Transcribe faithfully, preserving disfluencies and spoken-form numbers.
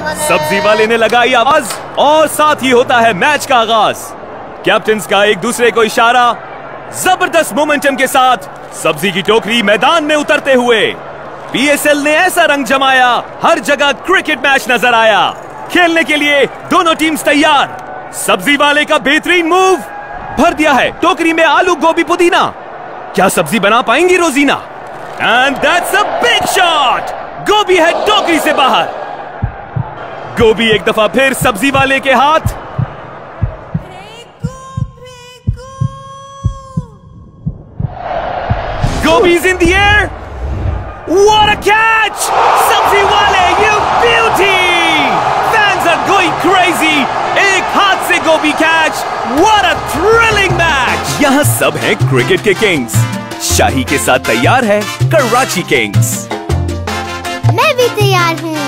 सब्जी वाले ने लगाई आवाज और साथ ही होता है मैच का आगाज। कैप्टन्स का एक दूसरे को इशारा, जबरदस्त मोमेंटम के साथ सब्जी की टोकरी मैदान में उतरते हुए पीएसएल ने ऐसा रंग जमाया, हर जगह क्रिकेट मैच नजर आया। खेलने के लिए दोनों टीम्स तैयार। सब्जी वाले का बेहतरीन मूव, भर दिया है टोकरी में आलू गोभी पुदीना। क्या सब्जी बना पाएंगी रोजीना? And that's a big shot. गोभी है टोकरी से बाहर। गोभी एक दफा फिर सब्जी वाले के हाथ। Gobi's in the air. What a catch! Sabzi wale, you beauty! Fans are going crazy. एक हाथ से गोभी catch. What a thrilling match! यहाँ सब हैं क्रिकेट के किंग्स। शाही के साथ तैयार है कराची किंग्स। मैं भी तैयार हूँ।